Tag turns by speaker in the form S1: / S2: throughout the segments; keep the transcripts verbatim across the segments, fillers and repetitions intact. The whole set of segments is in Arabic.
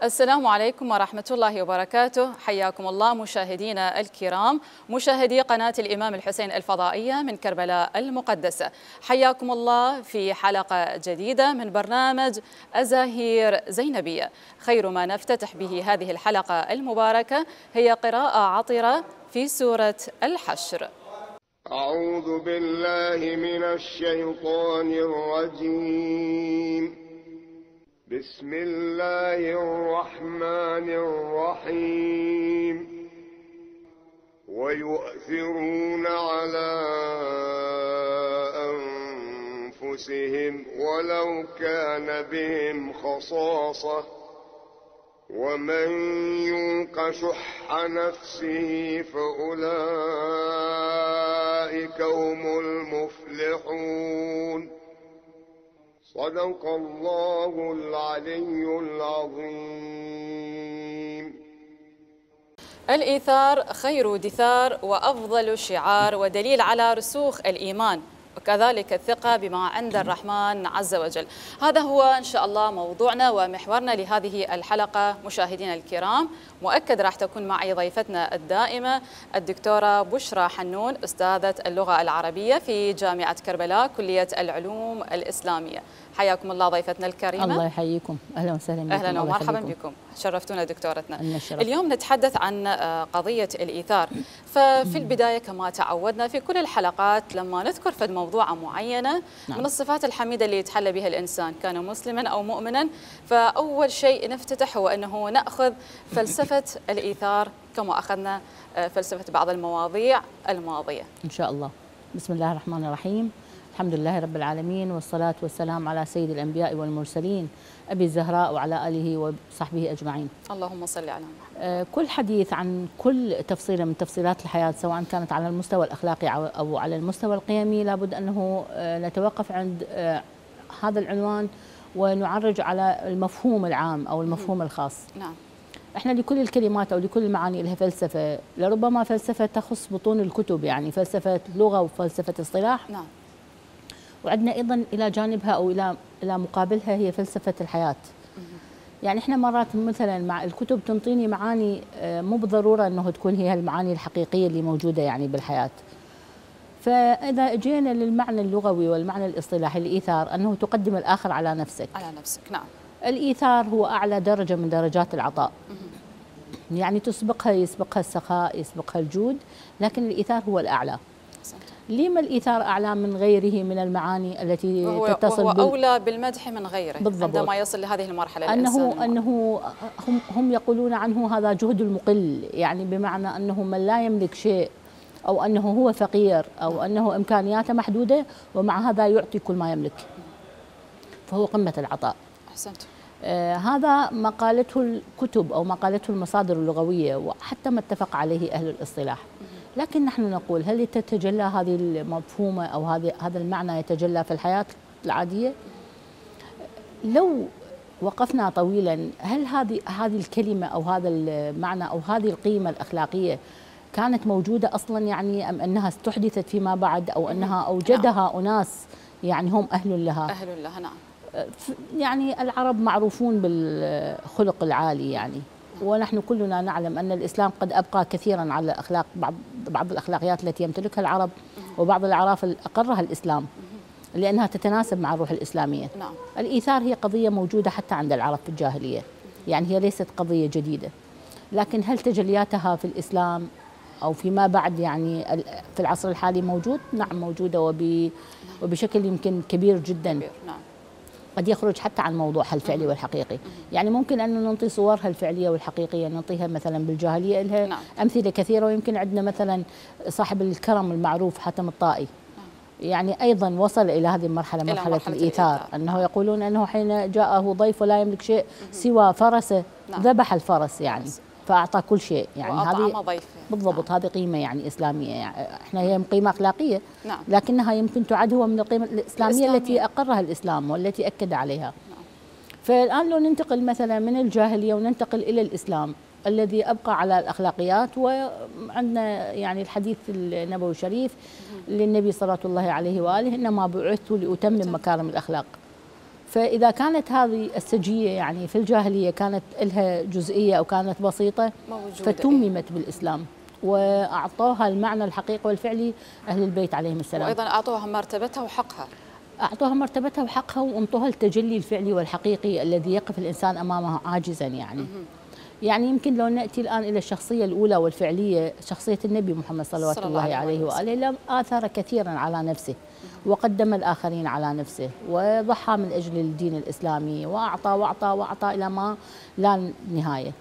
S1: السلام عليكم ورحمة الله وبركاته. حياكم الله مشاهدينا الكرام، مشاهدي قناة الإمام الحسين الفضائية من كربلاء المقدسة. حياكم الله في حلقة جديدة من برنامج أزاهير زينبية. خير ما نفتتح به هذه الحلقة المباركة هي قراءة عطرة في سورة الحشر.
S2: أعوذ بالله من الشيطان الرجيم. بسم الله الرحمن الرحيم. ويؤثرون على أنفسهم ولو كان بهم خصاصة ومن يوق شح نفسه فأولئك هم المفلحون. صدق الله العلي العظيم.
S1: الإيثار خير دثار وأفضل شعار ودليل على رسوخ الإيمان، وكذلك الثقة بما عند الرحمن عز وجل. هذا هو إن شاء الله موضوعنا ومحورنا لهذه الحلقة مشاهدينا الكرام. مؤكد راح تكون معي ضيفتنا الدائمة الدكتورة بشرى حنون، أستاذة اللغة العربية في جامعة كربلاء كلية العلوم الإسلامية. حياكم الله ضيفتنا الكريمة.
S3: الله يحييكم، أهلا وسهلا بكم.
S1: أهلا ومرحبا بكم، شرفتونا دكتورتنا.
S3: النشرف.
S1: اليوم نتحدث عن قضية الإيثار. ففي البداية كما تعودنا في كل الحلقات لما نذكر في موضوع معينة نعم. من الصفات الحميدة اللي يتحلى بها الإنسان كان مسلما أو مؤمنا، فأول شيء نفتتح هو أنه نأخذ فلسفة الإيثار كما أخذنا فلسفة بعض المواضيع الماضية
S3: إن شاء الله. بسم الله الرحمن الرحيم. الحمد لله رب العالمين، والصلاة والسلام على سيد الأنبياء والمرسلين أبي الزهراء وعلى آله وصحبه أجمعين.
S1: اللهم صل على
S3: محمد. كل حديث عن كل تفصيلة من تفصيلات الحياة سواء كانت على المستوى الأخلاقي أو على المستوى القيمي لابد أنه نتوقف عند هذا العنوان ونعرج على المفهوم العام أو المفهوم الخاص.
S1: نعم.
S3: احنا لكل الكلمات او لكل المعاني لها فلسفه، لربما فلسفه تخص بطون الكتب، يعني فلسفه لغه وفلسفه اصطلاح.
S1: نعم.
S3: وعندنا ايضا الى جانبها او الى الى مقابلها هي فلسفه الحياه. يعني احنا مرات مثلا مع الكتب تنطيني معاني مو بالضروره انه تكون هي المعاني الحقيقيه اللي موجوده يعني بالحياه. فاذا جينا للمعنى اللغوي والمعنى الاصطلاحي الايثار انه تقدم الاخر على نفسك.
S1: على نفسك، نعم.
S3: الإيثار هو أعلى درجة من درجات العطاء. يعني تسبقها يسبقها السخاء، يسبقها الجود، لكن الإيثار هو الأعلى. لما الإيثار أعلى من غيره من المعاني التي
S1: وهو
S3: تتصل
S1: وهو أولى بالمدح من غيره
S3: بالضبط.
S1: عندما يصل لهذه المرحلة
S3: أنه أنه هم هم يقولون عنه هذا جهد المقل، يعني بمعنى أنه من لا يملك شيء أو أنه هو فقير أو أنه إمكانياته محدودة ومع هذا يعطي كل ما يملك، فهو قمة العطاء.
S1: أحسنت.
S3: آه هذا ما قالته الكتب أو ما قالته المصادر اللغوية وحتى ما اتفق عليه أهل الاصطلاح. لكن نحن نقول هل تتجلى هذه المفهومة أو هذه هذا المعنى يتجلى في الحياة العادية؟ لو وقفنا طويلا هل هذه هذه الكلمة أو هذا المعنى أو هذه القيمة الأخلاقية كانت موجودة أصلا يعني أم أنها استحدثت فيما بعد أو أنها أوجدها أناس يعني هم أهل لها؟
S1: أهل لها، نعم.
S3: يعني العرب معروفون بالخلق العالي يعني، ونحن كلنا نعلم أن الإسلام قد أبقى كثيرا على أخلاق بعض بعض الأخلاقيات التي يمتلكها العرب وبعض الأعراف أقرها الإسلام لأنها تتناسب مع الروح الإسلامية.
S1: نعم.
S3: الإيثار هي قضية موجودة حتى عند العرب في الجاهلية، يعني هي ليست قضية جديدة، لكن هل تجلياتها في الإسلام أو فيما بعد يعني في العصر الحالي موجود؟ نعم موجودة وبشكل يمكن كبير جدا.
S1: كبير. نعم.
S3: قد يخرج حتى عن موضوعها الفعلي والحقيقي. يعني ممكن أن نعطي صورها الفعلية والحقيقية نعطيها مثلا بالجاهلية لها
S1: نعم.
S3: أمثلة كثيرة، ويمكن عندنا مثلا صاحب الكرم المعروف حاتم الطائي. نعم. يعني أيضا وصل إلى هذه المرحلة، مرحلة, مرحلة الإيثار، الإيثار. أنه نعم. يقولون أنه حين جاءه ضيف ولا يملك شيء سوى فرسه نعم. ذبح الفرس يعني فأعطى كل شيء، يعني هذه بالضبط. نعم. هذه قيمة يعني إسلامية، يعني احنا هي قيمة أخلاقية. نعم. لكنها يمكن تعد هو من القيمة الإسلامية, الإسلامية التي أقرها الإسلام والتي أكد عليها. نعم. فالآن لو ننتقل مثلا من الجاهلية وننتقل إلى الإسلام الذي أبقى على الأخلاقيات، وعندنا يعني الحديث النبوي الشريف للنبي صلى الله عليه وآله إنما بعثت لأتمم مكارم الأخلاق. فإذا كانت هذه السجية يعني في الجاهلية كانت لها جزئية أو كانت بسيطة فتممت بالإسلام وأعطوها المعنى الحقيقي والفعلي أهل البيت عليهم السلام،
S1: وأيضا أعطوها مرتبتها وحقها،
S3: أعطوها مرتبتها وحقها وأنطوها التجلي الفعلي والحقيقي الذي يقف الإنسان أمامه عاجزا يعني. يعني يمكن لو نأتي الآن إلى الشخصية الأولى والفعلية، شخصية النبي محمد صلوات الله, الله عليه وآله، لم آثر كثيرا على نفسه وقدم الآخرين على نفسه وضحى من أجل الدين الإسلامي وأعطى وأعطى وأعطى إلى ما لا نهاية.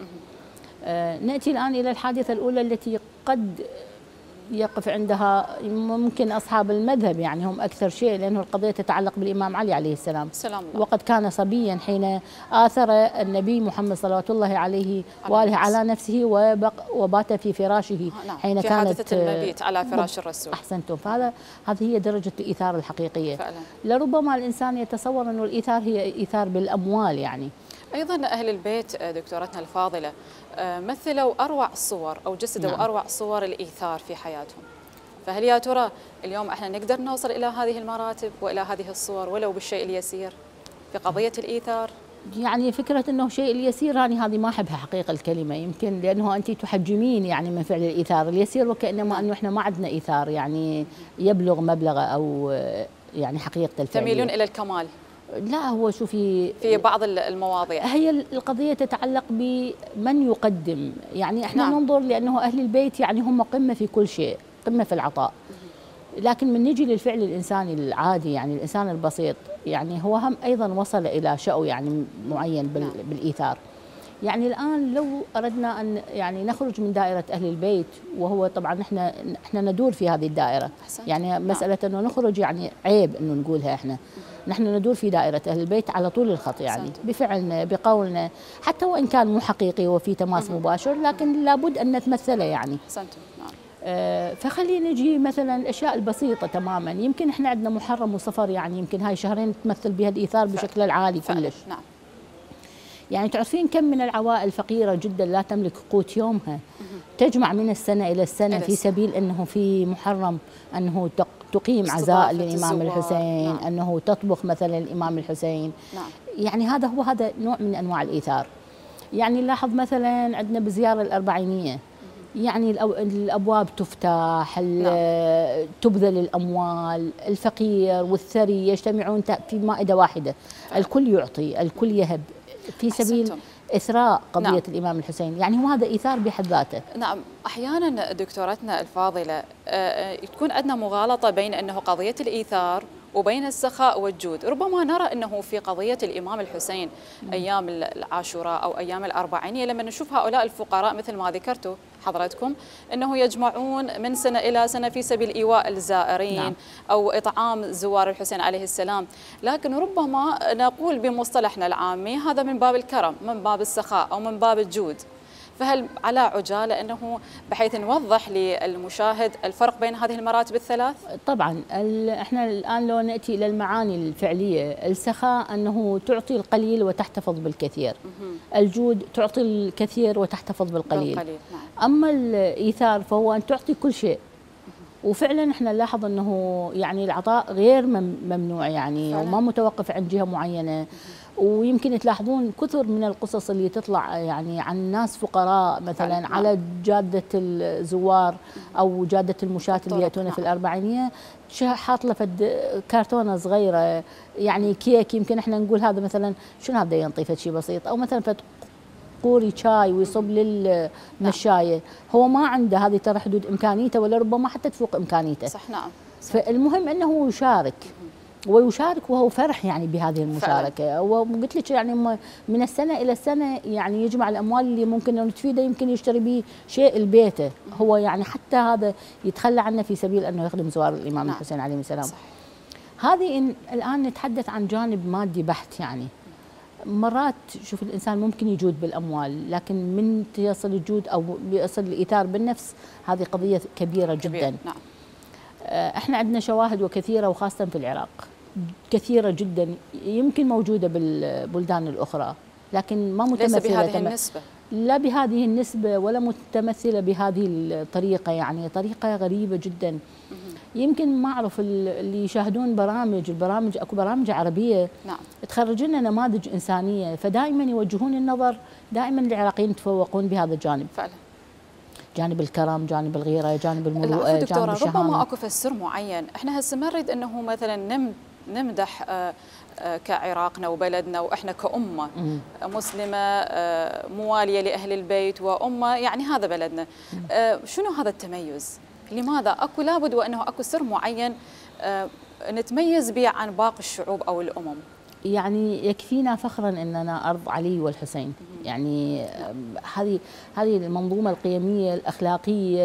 S3: آه نأتي الآن إلى الحادثة الأولى التي قد يقف عندها ممكن أصحاب المذهب يعني هم أكثر شيء، لأنه القضية تتعلق بالإمام علي عليه السلام.
S1: سلام الله.
S3: وقد كان صبيا حين آثر النبي محمد صلوات الله عليه وآله على نفسه وبق وبات في فراشه
S1: نعم.
S3: حين
S1: في
S3: كانت
S1: حادثة المبيت على فراش الرسول.
S3: أحسنتم. فهذا هذه هي درجة الإيثار الحقيقية
S1: فعلا.
S3: لربما الإنسان يتصور أنه الإيثار هي إيثار بالأموال يعني.
S1: أيضا أهل البيت دكتورتنا الفاضلة مثلوا أروع الصور أو جسدوا نعم. أروع صور الإيثار في حياتهم، فهل يا ترى اليوم احنا نقدر نوصل إلى هذه المراتب وإلى هذه الصور ولو بالشيء اليسير في قضية الإيثار؟
S3: يعني فكرة أنه شيء اليسير أنا هذه ما أحبها حقيقة الكلمة، يمكن لأنه أنت تحجمين يعني من فعل الإيثار اليسير وكأنما أنه احنا ما عندنا إيثار يعني يبلغ مبلغ أو يعني حقيقة الفعل.
S1: تميلون إلى الكمال؟
S3: لا، هو شوفي
S1: في بعض المواضيع
S3: هي القضية تتعلق بمن يقدم، يعني احنا نعم. ننظر لأنه أهل البيت يعني هم قمة في كل شيء، قمة في العطاء، لكن من نجي للفعل الإنساني العادي يعني الإنسان البسيط يعني هو هم أيضا وصل إلى شأو يعني معين بالإيثار. يعني الآن لو أردنا أن يعني نخرج من دائرة أهل البيت، وهو طبعا احنا احنا ندور في هذه الدائرة، يعني مسألة أنه نخرج يعني عيب أنه نقولها احنا، نحن ندور في دائرة أهل البيت على طول الخط يعني بفعلنا بقولنا، حتى وإن كان مو حقيقي وفي تماس مباشر لكن لابد أن نتمثله يعني. آه فخلينا نجي مثلا الاشياء البسيطه تماما، يمكن احنا عندنا محرم وصفر يعني يمكن هاي شهرين تمثل بها الايثار بشكل العالي كلش. نعم. يعني تعرفين كم من العوائل فقيره جدا لا تملك قوت يومها تجمع من السنه الى السنه في سبيل انه في محرم انه تقيم عزاء للامام الحسين. نعم. انه تطبخ مثلا الامام الحسين. نعم. يعني هذا هو هذا نوع من انواع الايثار. يعني نلاحظ مثلا عندنا بزياره الاربعينيه يعني الأبواب تفتح، نعم. تبذل الأموال، الفقير والثري يجتمعون في مائدة واحدة، الكل يعطي الكل يهب في سبيل أحسنتم. إثراء قضية نعم. الإمام الحسين، يعني هو هذا إيثار بحد ذاته.
S1: نعم. أحيانا دكتورتنا الفاضلة تكون عندنا مغالطة بين أنه قضية الإيثار وبين السخاء والجود، ربما نرى أنه في قضية الإمام الحسين أيام العاشوراء أو أيام الأربعينية لما نشوف هؤلاء الفقراء مثل ما ذكرتوا حضرتكم أنه يجمعون من سنة إلى سنة في سبيل إيواء الزائرين. نعم. أو إطعام زوار الحسين عليه السلام، لكن ربما نقول بمصطلحنا العامي هذا من باب الكرم، من باب السخاء أو من باب الجود. فهل على عجالة أنه بحيث نوضح للمشاهد الفرق بين هذه المراتب الثلاث؟
S3: طبعا احنا الآن لو نأتي إلى المعاني الفعلية، السخاء أنه تعطي القليل وتحتفظ بالكثير، الجود تعطي الكثير وتحتفظ بالقليل, بالقليل. نعم. أما الإيثار فهو أن تعطي كل شيء، وفعلا احنا نلاحظ انه يعني العطاء غير ممنوع يعني فعلا. وما متوقف عند جهه معينه. ويمكن تلاحظون كثر من القصص اللي تطلع يعني عن ناس فقراء مثلا فعلا. على جاده الزوار او جاده المشاة اللي ياتون في الاربعينيه حاط له فد كرتونه صغيره يعني كيك، يمكن احنا نقول هذا مثلا شنو هذا ينطي شيء بسيط، او مثلا فد قوري شاي ويصب للمشايه، هو ما عنده هذه ترى حدود امكانيته ولا ربما حتى تفوق امكانيته.
S1: صح. نعم. صح.
S3: فالمهم انه يشارك ويشارك وهو فرح يعني بهذه المشاركه، وقلت لك يعني من السنه الى السنه يعني يجمع الاموال اللي ممكن انه تفيده، يمكن يشتري به شيء لبيته هو يعني حتى هذا يتخلى عنه في سبيل انه يخدم زوار الامام نعم. الحسين عليه السلام. صح. هذه إن الان نتحدث عن جانب مادي بحت، يعني مرات شوف الانسان ممكن يجود بالاموال، لكن من يصل الجود او يصل الايثار بالنفس هذه قضيه كبيره جدا. كبير. نعم. احنا عندنا شواهد وكثيره وخاصه في العراق كثيره جدا، يمكن موجوده بالبلدان الاخرى لكن ما متمثله
S1: ليس بهذه تم... النسبه،
S3: لا بهذه النسبه ولا متمثله بهذه الطريقه، يعني طريقه غريبه جدا. يمكن ما اعرف اللي يشاهدون برامج البرامج اكو برامج عربيه
S1: نعم
S3: تخرج لنا نماذج انسانيه، فدائما يوجهون النظر، دائما العراقيين يتفوقون بهذا الجانب
S1: فعلا،
S3: جانب الكرم، جانب الغيره، جانب المروءه، جانب
S1: دكتورة
S3: الشهامه.
S1: ربما اكو فسر معين، احنا هسه ما نريد انه مثلا نم نمدح آه آه كعراقنا وبلدنا واحنا كأمة
S3: مم.
S1: مسلمة آه موالية لأهل البيت وأمة، يعني هذا بلدنا. آه شنو هذا التميز؟ لماذا اكو لابد وانه اكو سر معين آه نتميز به عن باقي الشعوب او الامم؟
S3: يعني يكفينا فخرا اننا ارض علي والحسين، يعني هذه هذه المنظومه القيميه الاخلاقيه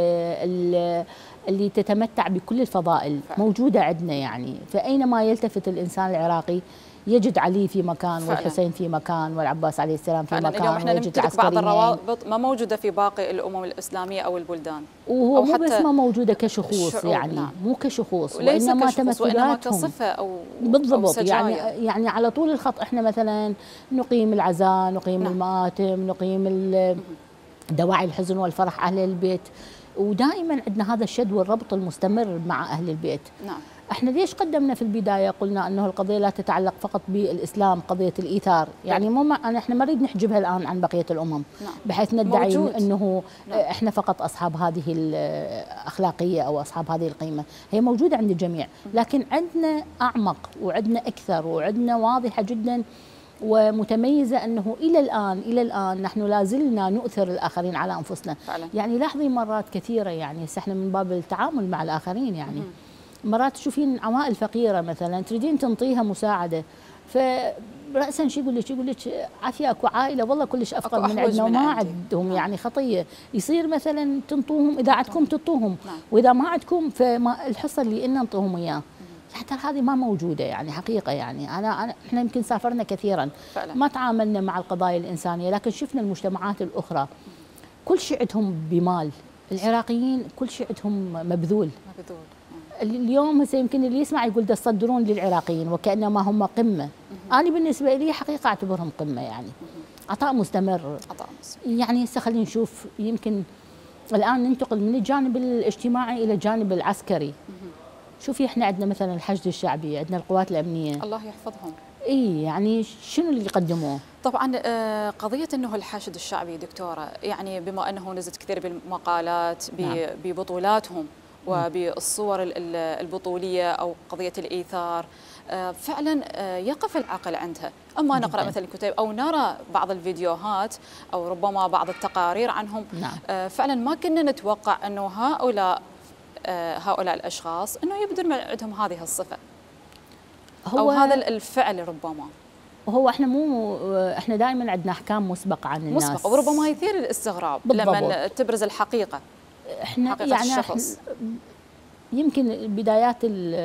S3: اللي تتمتع بكل الفضائل موجوده عندنا، يعني فاينما يلتفت الانسان العراقي يجد علي في مكان فعلا. والحسين في مكان والعباس عليه السلام في
S1: فعلا.
S3: مكان،
S1: اليوم احنا نمتلك بعض الروابط ما موجوده في باقي الامم الاسلاميه او البلدان،
S3: وهو مو بس ما موجوده كشخوص، يعني
S1: نعم.
S3: مو كشخوص
S1: وانما وانما كصفه او
S3: بالضبط،
S1: أو
S3: يعني يعني على طول الخط احنا مثلا نقيم العزاء، نقيم نعم. المآتم، نقيم دواعي الحزن والفرح اهل البيت، ودائما عندنا هذا الشد والربط المستمر مع اهل البيت.
S1: نعم.
S3: احنا ليش قدمنا في البدايه قلنا انه القضيه لا تتعلق فقط بالاسلام، قضيه الايثار، يعني مو احنا ما نريد نحجبها الان عن بقيه الامم.
S1: نعم.
S3: بحيث ندعي
S1: موجود.
S3: انه
S1: نعم.
S3: احنا فقط اصحاب هذه الاخلاقيه او اصحاب هذه القيمه، هي موجوده عند الجميع، لكن عندنا اعمق وعندنا اكثر وعندنا واضحه جدا ومتميزه، انه الى الان الى الان نحن لا زلنا نؤثر الاخرين على انفسنا.
S1: فعلا.
S3: يعني لاحظي مرات كثيره، يعني احنا من باب التعامل مع الاخرين، يعني مم. مرات تشوفين عوائل فقيره مثلا تريدين تنطيها مساعده، فراسا شو يقول لك يقول لك عافيه اكو عائله والله كلش افقر من عندنا وما عندهم يعني خطيه، يصير مثلا تنطوهم، اذا عندكم تنطوهم،
S1: نعم.
S3: واذا ما عندكم فالحصه اللي إلنا نعطوهم اياه. حتى هذه ما موجوده، يعني حقيقه، يعني انا انا احنا يمكن سافرنا كثيرا فعلا. ما تعاملنا مع القضايا الانسانيه، لكن شفنا المجتمعات الاخرى كل شيء عندهم بمال، العراقيين كل شيء عندهم مبذول
S1: مبذول.
S3: اليوم هسه يمكن اللي يسمع يقول ده تصدرون للعراقيين وكانما هم قمه، انا بالنسبه لي حقيقه اعتبرهم قمه، يعني عطاء مستمر.
S1: عطاء مستمر.
S3: يعني هسه خلينا نشوف، يمكن الان ننتقل من الجانب الاجتماعي الى الجانب العسكري. شوفي احنا عندنا مثلا الحشد الشعبي، عندنا القوات الامنيه،
S1: الله يحفظهم.
S3: اي يعني شنو اللي قدموه؟
S1: طبعا قضيه انه الحشد الشعبي دكتوره، يعني بما انه نزلت كثير بالمقالات نعم. ببطولاتهم وبالصور البطوليه او قضيه الايثار، فعلا يقف العقل عندها، اما نقرا مثلا الكتب او نرى بعض الفيديوهات او ربما بعض التقارير عنهم نعم. فعلا ما كنا نتوقع انه هؤلاء هؤلاء الاشخاص انه يبدو عندهم هذه الصفه هو او هذا الفعل. ربما
S3: هو احنا مو احنا دائما عندنا احكام مسبقه عن الناس،
S1: مسبقه، وربما يثير الاستغراب بالضبط. لما تبرز الحقيقه.
S3: احنا
S1: حقيقة
S3: يعني
S1: الشخص.
S3: احنا يمكن بدايات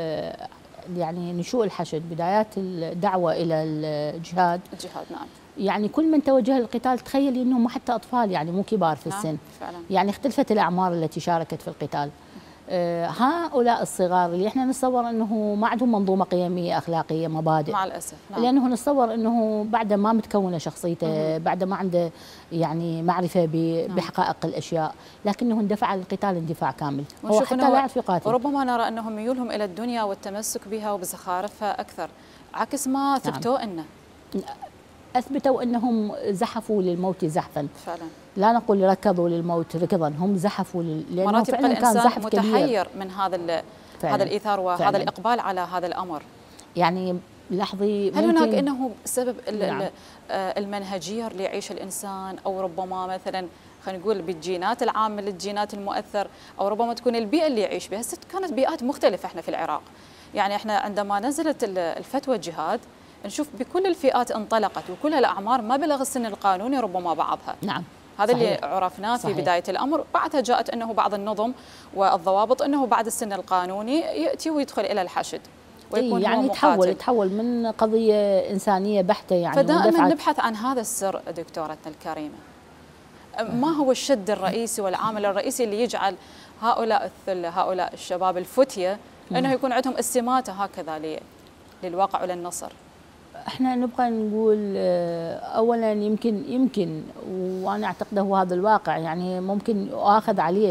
S3: يعني نشوء الحشد، بدايات الدعوه الى الجهاد
S1: الجهاد نعم،
S3: يعني كل من توجه للقتال تخيلي انهم حتى اطفال، يعني مو كبار في
S1: نعم.
S3: السن
S1: فعلا.
S3: يعني اختلفت الاعمار التي شاركت في القتال. آه هؤلاء الصغار اللي احنا نتصور انه ما عندهم منظومه قيميه اخلاقيه مبادئ
S1: مع الاسف نعم.
S3: لانه نتصور انه بعد ما متكونه شخصيته، بعد ما عنده يعني معرفه بحقائق الاشياء، لكنه اندفع للقتال اندفاع كامل، هو حتى لا يعرف يقاتل.
S1: وربما نرى انهم ميولهم الى الدنيا والتمسك بها وبزخارفها اكثر، عكس ما ثبتوا نعم. لنا
S3: اثبتوا انهم زحفوا للموت زحفا
S1: فعلا،
S3: لا نقول ركضوا للموت ركضا، هم زحفوا لل...
S1: لانه مرات فعلا كان زحف متحير كبير من هذا هذا الايثار وهذا فعلا. الاقبال على هذا الامر.
S3: يعني لاحظي،
S1: هل هناك انه سبب نعم. المنهجيه اللي يعيش الانسان، او ربما مثلا خلينا نقول بالجينات العامه للجينات المؤثر، او ربما تكون البيئه اللي يعيش بها؟ كانت بيئات مختلفه احنا في العراق، يعني احنا عندما نزلت الفتوى الجهاد نشوف بكل الفئات انطلقت وكل الاعمار ما بلغ السن القانوني ربما بعضها.
S3: نعم
S1: هذا صحيح. اللي عرفناه في بدايه الامر، بعدها جاءت انه بعض النظم والضوابط انه بعد السن القانوني ياتي ويدخل الى الحشد ويكون
S3: يعني يتحول يتحول من قضيه انسانيه بحته، يعني
S1: فدائما نبحث عن هذا السر دكتورتنا الكريمه. ما هو الشد الرئيسي والعامل الرئيسي اللي يجعل هؤلاء الثله هؤلاء الشباب الفتيه انه يكون عندهم استماته هكذا للواقع وللنصر؟
S3: احنا نبقى نقول اولا يمكن يمكن وانا اعتقد هو هذا الواقع، يعني ممكن اخذ عليه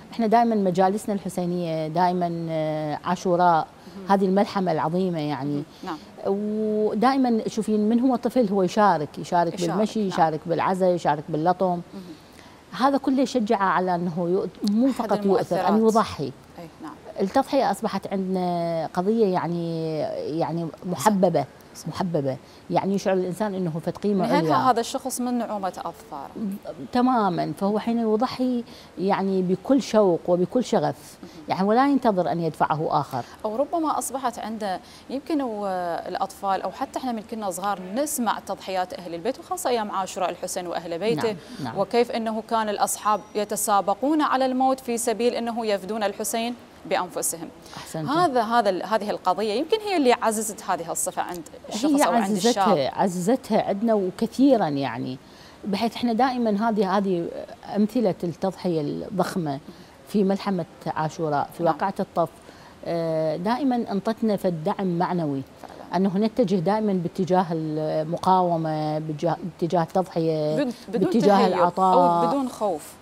S3: احنا دائما مجالسنا الحسينيه دائما عاشوراء، هذه الملحمه العظيمه يعني.
S1: نعم.
S3: ودائما شوفين من هو طفل هو يشارك يشارك, يشارك بالمشي، نعم. يشارك بالعزاء، يشارك باللطم. هذا كله يشجعه على انه مو فقط يؤثر، ان يضحي.
S1: أي نعم.
S3: التضحيه اصبحت عندنا قضيه يعني يعني محببه محببه، يعني يشعر الانسان انه فد قيمه عليا.
S1: هذا الشخص من نعومه اظفار
S3: تماما، فهو حين يضحي يعني بكل شوق وبكل شغف، يعني ولا ينتظر ان يدفعه اخر.
S1: او ربما اصبحت عنده يمكن الاطفال او حتى احنا من كنا صغار نسمع تضحيات اهل البيت، وخاصه ايام عاشوراء الحسين واهل بيته. نعم. نعم. وكيف انه كان الاصحاب يتسابقون على الموت في سبيل انه يفدون الحسين بانفسهم. أحسنت. هذا هذا هذه القضيه يمكن هي اللي عززت هذه الصفه عند الشخص او عند الشاب.
S3: هي عززتها عندنا وكثيرا، يعني بحيث احنا دائما هذه هذه امثله التضحيه الضخمه في ملحمه عاشوراء في نعم. واقعه الطف دائما انطتنا في الدعم معنوي، انه نتجه دائما باتجاه المقاومه، باتجاه التضحيه، باتجاه العطاء
S1: او بدون خوف.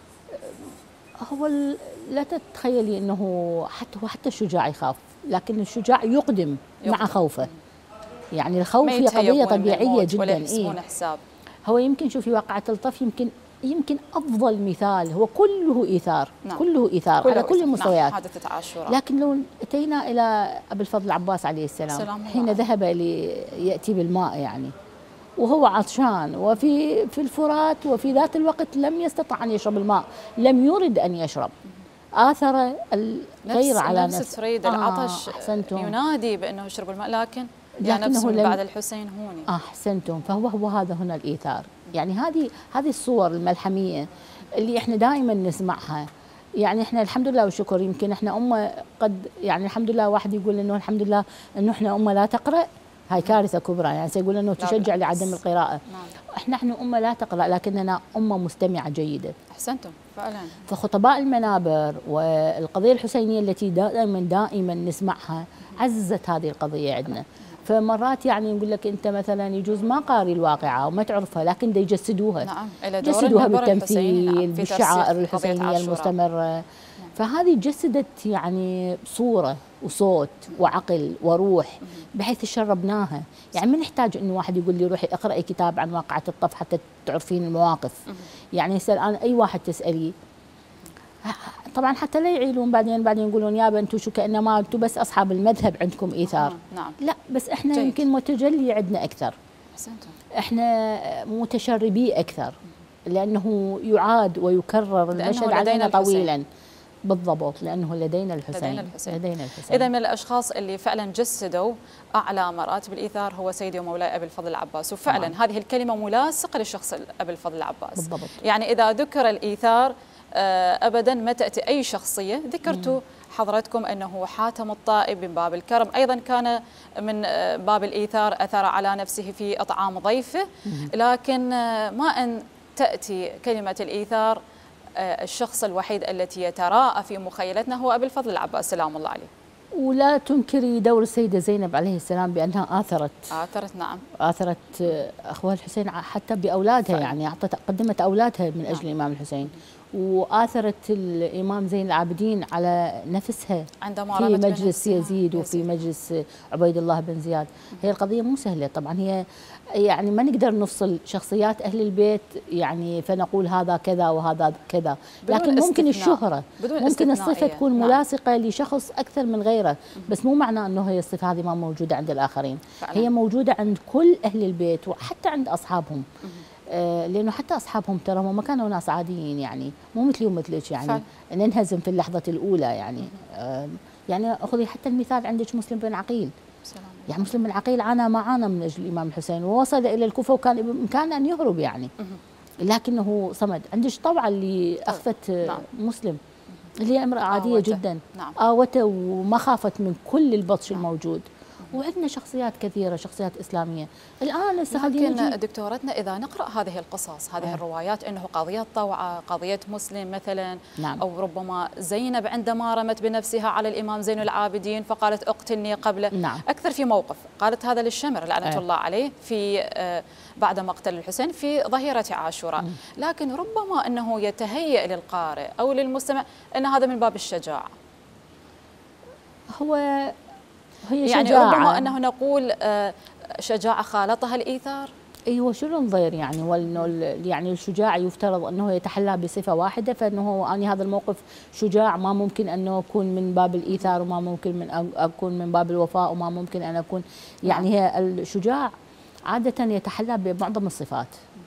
S3: هو لا تتخيلي انه حتى هو حتى الشجاع يخاف، لكن الشجاع يقدم, يقدم. مع خوفه. يعني الخوف هي قضيه طبيعيه جدا.
S1: ولا يحسبون حساب.
S3: هو يمكن شوفي واقعه الطف يمكن يمكن افضل مثال، هو كله ايثار. نعم. كله ايثار كله على كل المستويات. نعم.
S1: حادثه عاشوراء.
S3: لكن لو اتينا الى ابي الفضل العباس عليه السلام حين ذهب لياتي بالماء يعني وهو عطشان وفي في الفرات، وفي ذات الوقت لم يستطع ان يشرب الماء، لم يرد ان يشرب، آثر الغير على نفسه.
S1: نفس تريد العطش. آه ينادي بانه يشرب الماء، لكن
S3: لكنه
S1: لم بعد الحسين هوني.
S3: احسنتم. فهو هو هذا هنا الايثار. يعني هذه هذه الصور الملحميه اللي احنا دائما نسمعها. يعني احنا الحمد لله والشكر، يمكن احنا امه قد يعني الحمد لله واحد يقول انه الحمد لله انه احنا امه لا تقرا، هاي كارثه كبرى، يعني سيقول انه تشجع لعدم القراءه. نعم. احنا احنا امه لا تقرا لكننا امه مستمعه جيده.
S1: احسنتم فعلا.
S3: فخطباء المنابر والقضيه الحسينيه التي دائما دائما نسمعها عززت هذه القضيه عندنا. فمرات يعني نقول لك انت مثلا يجوز ما قاري الواقعه وما تعرفها، لكن دا يجسدوها.
S1: نعم.
S3: جسدوها بالتمثيل، بالشعائر الحسينيه المستمره. نعم. فهذه جسدت يعني صوره وصوت وعقل وروح بحيث شربناها. يعني ما نحتاج انه واحد يقول لي روحي اقراي كتاب عن واقعه الطف حتى تعرفين المواقف. يعني هسه الان اي واحد تساليه طبعا حتى لا يعيلون بعدين بعدين يقولون يابا انتم شو كانما انتم بس اصحاب المذهب عندكم ايثار.
S1: نعم.
S3: لا بس احنا جيد. يمكن متجلي عندنا اكثر.
S1: أحسنتم.
S3: احنا متشربي اكثر لانه يعاد ويكرر المشهد علينا طويلا. بالضبط، لانه لدينا الحسين.
S1: لدينا الحسين.
S3: لدينا الحسين.
S1: اذا من الاشخاص اللي فعلا جسدوا اعلى مراتب الايثار هو سيدي ومولاي ابي الفضل العباس، وفعلا طبعا. هذه الكلمه ملاصقه للشخص ابي الفضل العباس.
S3: بالضبط.
S1: يعني اذا ذكر الايثار ابدا ما تاتي اي شخصيه، ذكرتوا حضرتكم انه حاتم الطائي من باب الكرم، ايضا كان من باب الايثار، اثر على نفسه في اطعام ضيفه، لكن ما ان تاتي كلمه الايثار الشخص الوحيد التي يتراءى في مخيلتنا هو ابي الفضل العباس سلام الله عليه.
S3: ولا تنكري دور السيده زينب عليه السلام بانها اثرت
S1: اثرت نعم
S3: اثرت اخوها الحسين حتى باولادها. ف... يعني اعطت قدمت اولادها من اجل الامام الحسين، واثرت الامام زين العابدين على نفسها
S1: عندما
S3: في مجلس يزيد وفي مجلس عبيد الله بن زياد. هي القضيه مو سهله طبعا. هي يعني ما نقدر نفصل شخصيات اهل البيت يعني فنقول هذا كذا وهذا كذا، لكن ممكن الشهره ممكن الصفه تكون نعم. ملاصقه لشخص اكثر من غيره، بس مو معناه انه هي الصفه هذه ما موجوده عند الاخرين. فعلا. هي موجوده عند كل اهل البيت وحتى عند اصحابهم. آه لانه حتى اصحابهم ترى هم ما كانوا ناس عاديين، يعني مو مثلي ومثلك يعني فعلا. ننهزم في اللحظه الاولى يعني. آه يعني خذي حتى المثال عندك مسلم بن عقيل. سلام. يعني مسلم بن عقيل عانى ما عانى من اجل الامام الحسين، ووصل الى الكوفه وكان بامكانه ان يهرب يعني. لكنه صمد. عندك طبعا اللي اخفت نعم. مسلم اللي هي امراه عاديه
S1: آوته.
S3: جدا.
S1: نعم.
S3: آوته وما خافت من كل البطش نعم. الموجود، وعندنا شخصيات كثيره، شخصيات اسلاميه الان هسه.
S1: لكن دكتورتنا اذا نقرا هذه القصص، هذه
S3: آه.
S1: الروايات، انه قضيه طوعه، قضيه مسلم مثلا،
S3: نعم.
S1: او ربما زينب عندما رمت بنفسها على الامام زين العابدين فقالت اقتلني قبله.
S3: نعم.
S1: اكثر في موقف قالت هذا للشمر لعنه آه. الله عليه في آه بعد مقتل الحسين في ظهيره عاشوراء. م. لكن ربما انه يتهيأ للقارئ او للمستمع ان هذا من باب الشجاعه.
S3: هو هي
S1: يعني
S3: شجاعة.
S1: ربما انه نقول شجاعه خالطها الايثار.
S3: ايوه شو ننظر يعني، وانه يعني الشجاع يفترض انه يتحلى بصفه واحده، فانه اني هذا الموقف شجاع ما ممكن انه اكون من باب الايثار، وما ممكن من اكون من باب الوفاء، وما ممكن ان اكون يعني هي الشجاع عاده يتحلى بمعظم الصفات.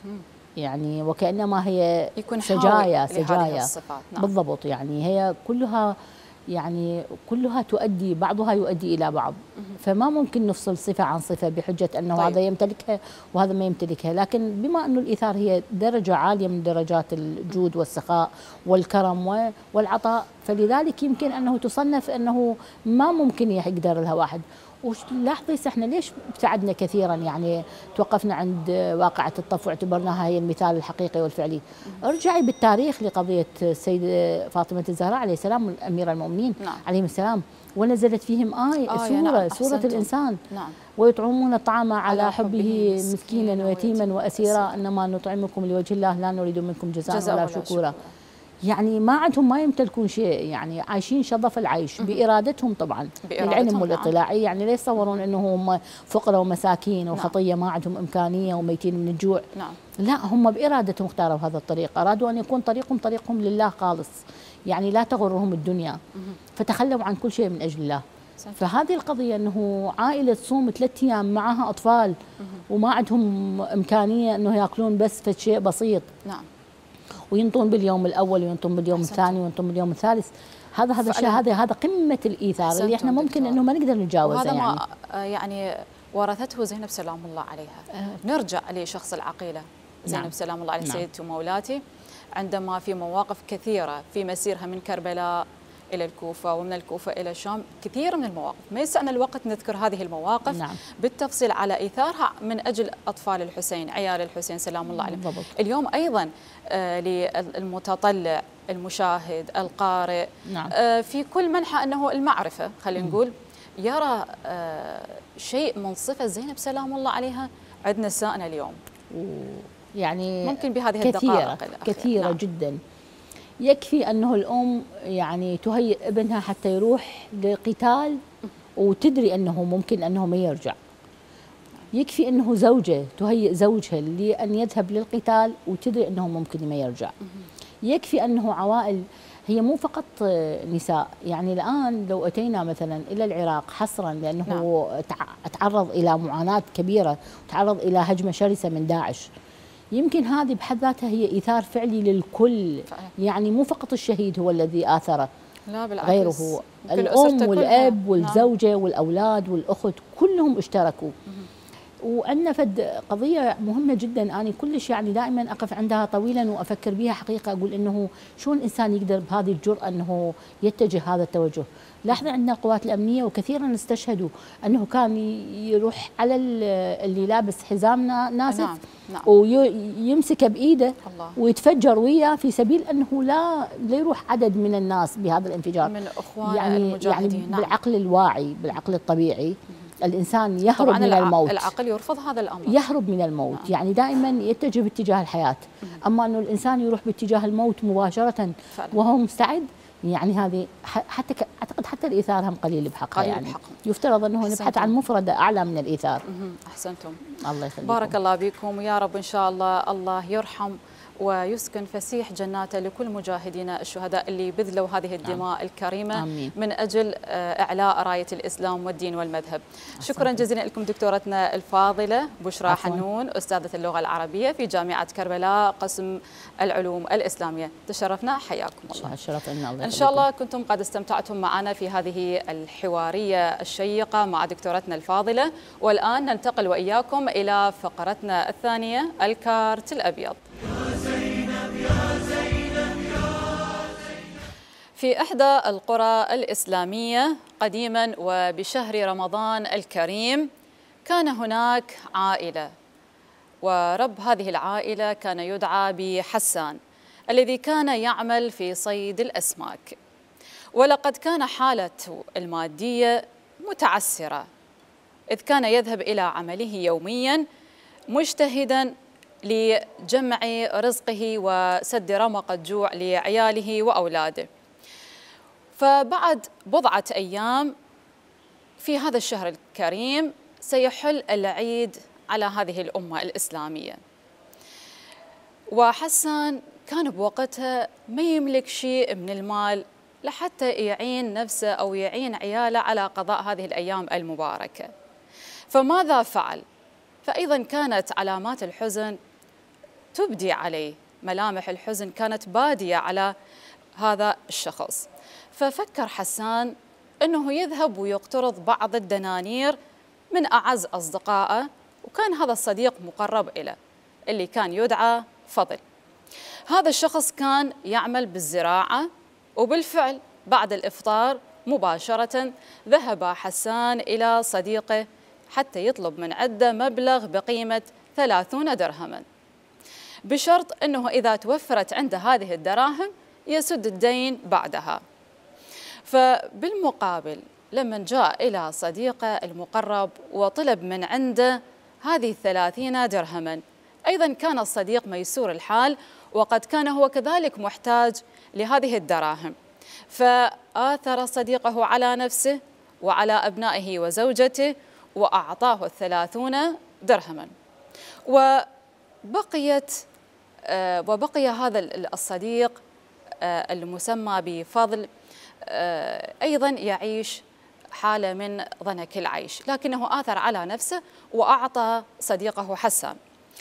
S3: يعني وكانما هي
S1: يكون
S3: سجايا سجايا
S1: نعم.
S3: بالضبط، يعني هي كلها يعني كلها تؤدي، بعضها يؤدي إلى بعض، فما ممكن نفصل صفة عن صفة بحجة أنه طيب. هذا يمتلكها وهذا ما يمتلكها. لكن بما أنه الإيثار هي درجة عالية من درجات الجود والسخاء والكرم والعطاء، فلذلك يمكن أنه تصنف أنه ما ممكن يقدر لها واحد. ولاحظي احنا ليش ابتعدنا كثيرا، يعني توقفنا عند واقعة الطف واعتبرناها هي المثال الحقيقي والفعلي. ارجعي بالتاريخ لقضية السيدة فاطمة الزهراء عليه السلام أمير المؤمنين
S1: نعم.
S3: عليهم السلام، ونزلت فيهم آية
S1: آه
S3: سورة
S1: نعم.
S3: سورة الإنسان.
S1: نعم.
S3: ويطعمون الطعام على, على حبه,
S1: حبه
S3: مسكينا ويتيما وأسيرا إنما نطعمكم لوجه الله لا نريد منكم جزاء ولا, ولا شكورا. يعني ما عندهم ما يمتلكون شيء، يعني عايشين شظف العيش بإرادتهم طبعا، بالعلم والاطلاعي. يعني لا يتصورون انه هم فقراء ومساكين وخطيه ما عندهم امكانيه وميتين من الجوع.
S1: نعم.
S3: لا، هم بإرادتهم اختاروا هذا الطريق، ارادوا ان يكون طريقهم طريقهم لله خالص، يعني لا تغرهم الدنيا، فتخلوا عن كل شيء من اجل الله. فهذه القضيه انه عائله تصوم ثلاث ايام معها اطفال وما عندهم امكانيه انه ياكلون بس في شيء بسيط.
S1: نعم. وينطون
S3: باليوم الاول وينطون باليوم الثاني وينطون باليوم الثالث. هذا هذا الشيء، هذا هذا قمه الايثار اللي احنا ممكن انه ما نقدر نتجاوزه.
S1: وهذا
S3: يعني
S1: ما يعني ورثته زينب سلام الله عليها. أه. نرجع لشخص العقيله زينب نعم. سلام الله عليها. نعم. سيدتي ومولاتي، عندما في مواقف كثيره في مسيرها من كربلاء إلى الكوفة ومن الكوفة إلى الشام، كثير من المواقف ما يسعنا الوقت نذكر هذه المواقف نعم. بالتفصيل على إيثارها من أجل أطفال الحسين، عيال الحسين سلام الله عليهم. اليوم أيضا آه للمتطلع المشاهد القارئ
S3: نعم.
S1: آه في كل منحى أنه المعرفة خلينا نقول يرى آه شيء من صفة زينب سلام الله عليها عند نسائنا اليوم.
S3: يعني
S1: ممكن بهذه
S3: كثيرة
S1: الدقائق
S3: كثيرة نعم. جدا. يكفي أنه الأم يعني تهيئ ابنها حتى يروح لقتال وتدري أنه ممكن أنه ما يرجع. يكفي أنه زوجة تهيئ زوجها لأن يذهب للقتال وتدري أنه ممكن ما يرجع. يكفي أنه عوائل، هي مو فقط نساء، يعني الآن لو أتينا مثلا إلى العراق حصرا لأنه نعم. تعرض إلى معاناة كبيرة وتعرض إلى هجمة شرسة من داعش، يمكن هذه بحد ذاتها هي إيثار فعلي للكل. يعني مو فقط الشهيد هو الذي آثره،
S1: لا بالعكس،
S3: غيره الأم والأب والزوجة نعم. والأولاد والأخت كلهم اشتركوا. وأن فد قضية مهمة جدا، أنا كلش يعني دائما أقف عندها طويلا وأفكر بها حقيقة، أقول إنه شلون الإنسان يقدر بهذه الجرأة أنه يتجه هذا التوجه. لاحظ عندنا القوات الأمنية وكثيرا استشهدوا أنه كان يروح على اللي لابس حزام ناسف نعم. نعم. ويمسكه بإيده الله. ويتفجر وياه في سبيل أنه لا لا يروح عدد من الناس بهذا الانفجار.
S1: من أخوان
S3: يعني
S1: المجاهدين
S3: يعني نعم. بالعقل الواعي، بالعقل الطبيعي الإنسان يهرب
S1: طبعاً
S3: من الموت.
S1: العقل يرفض هذا الأمر،
S3: يهرب من الموت نعم. يعني دائما يتجه باتجاه الحياة. أما أنه الإنسان يروح باتجاه الموت مباشرة فعلا. وهو مستعد، يعني هذه حتى أعتقد حتى الإيثار هم قليل بحقه. يعني بحقه. يفترض أنه نبحث عن مفردة أعلى من الإيثار.
S1: أحسنتم،
S3: الله يخليكم.
S1: بارك الله بكم، ويا رب إن شاء الله الله يرحم ويسكن فسيح جناته لكل مجاهدينا الشهداء اللي بذلوا هذه الدماء نعم. الكريمة آمين. من أجل إعلاء راية الإسلام والدين والمذهب. شكرا جزيلا لكم دكتورتنا الفاضلة بشرى حنون، أستاذة اللغة العربية في جامعة كربلاء قسم العلوم الإسلامية. تشرفنا، حياكم الله.
S3: شرفنا الله.
S1: إن شاء الله كنتم قد استمتعتم معنا في هذه الحوارية الشيقة مع دكتورتنا الفاضلة. والآن ننتقل وإياكم إلى فقرتنا الثانية، الكارت الأبيض. في إحدى القرى الإسلامية قديما وبشهر رمضان الكريم كان هناك عائلة، ورب هذه العائلة كان يدعى بحسان الذي كان يعمل في صيد الأسماك، ولقد كان حالته المادية متعسرة، إذ كان يذهب إلى عمله يوميا مجتهدا لجمع رزقه وسد رمق الجوع لعياله وأولاده. فبعد بضعة أيام في هذا الشهر الكريم سيحل العيد على هذه الأمة الإسلامية، وحسان كان بوقتها ما يملك شيء من المال لحتى يعين نفسه أو يعين عياله على قضاء هذه الأيام المباركة. فماذا فعل؟ فأيضا كانت علامات الحزن تبدي عليه، ملامح الحزن كانت بادية على هذا الشخص. ففكر حسان أنه يذهب ويقترض بعض الدنانير من أعز أصدقائه، وكان هذا الصديق مقرب إليه اللي كان يدعى فضل. هذا الشخص كان يعمل بالزراعة، وبالفعل بعد الإفطار مباشرة ذهب حسان إلى صديقه حتى يطلب من عنده مبلغ بقيمة ثلاثون درهما، بشرط أنه إذا توفرت عنده هذه الدراهم يسد الدين بعدها. فبالمقابل لما جاء إلى صديقه المقرب وطلب من عنده هذه الثلاثين درهما، أيضا كان الصديق ميسور الحال وقد كان هو كذلك محتاج لهذه الدراهم، فآثر صديقه على نفسه وعلى أبنائه وزوجته وأعطاه الثلاثون درهما. وبقيت وبقي هذا الصديق المسمى بفضل أيضا يعيش حالة من ضنك العيش، لكنه آثر على نفسه وأعطى صديقه حسان.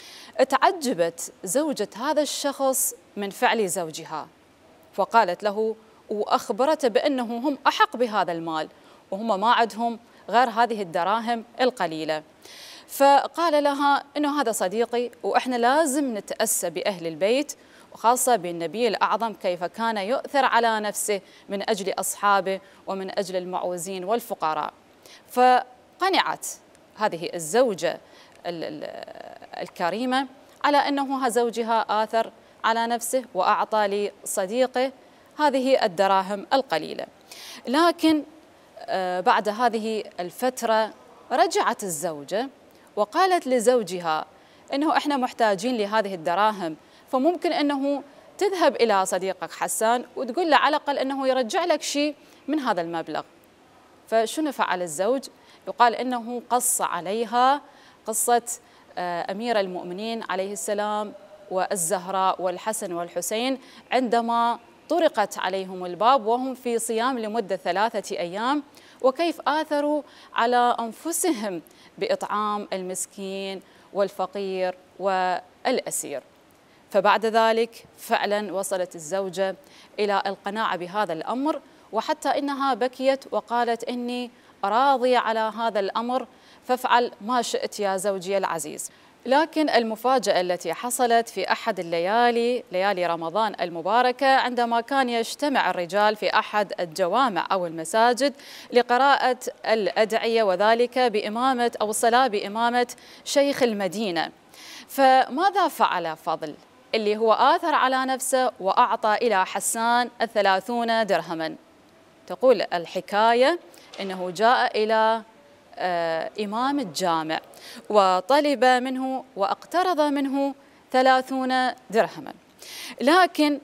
S1: تعجبت زوجة هذا الشخص من فعل زوجها، فقالت له وأخبرته بأنه هم أحق بهذا المال وهم ما عندهم غير هذه الدراهم القليلة. فقال لها أنه هذا صديقي وإحنا لازم نتأسى بأهل البيت، وخاصة بالنبي الأعظم كيف كان يؤثر على نفسه من أجل أصحابه ومن أجل المعوزين والفقراء. فقنعت هذه الزوجة الكريمة على أنه زوجها آثر على نفسه وأعطى لصديقه هذه الدراهم القليلة. لكن بعد هذه الفترة رجعت الزوجة وقالت لزوجها أنه إحنا محتاجين لهذه الدراهم، فممكن أنه تذهب إلى صديقك حسان وتقول له على الأقل أنه يرجع لك شيء من هذا المبلغ. فشنو فعل الزوج؟ يقال أنه قص عليها قصة أمير المؤمنين عليه السلام والزهراء والحسن والحسين عندما طرقت عليهم الباب وهم في صيام لمدة ثلاثة أيام، وكيف آثروا على أنفسهم بإطعام المسكين والفقير والأسير. فبعد ذلك فعلا وصلت الزوجة إلى القناعة بهذا الأمر، وحتى إنها بكيت وقالت إني راضية على هذا الأمر فافعل ما شئت يا زوجي العزيز. لكن المفاجأة التي حصلت في أحد الليالي ليالي رمضان المباركة عندما كان يجتمع الرجال في أحد الجوامع أو المساجد لقراءة الأدعية، وذلك بإمامة أو الصلاة بإمامة شيخ المدينة. فماذا فعل فضل اللي هو آثر على نفسه وأعطى إلى حسان الثلاثون درهما؟ تقول الحكاية أنه جاء إلى إمام الجامع وطلب منه واقترض منه ثلاثون درهما، لكن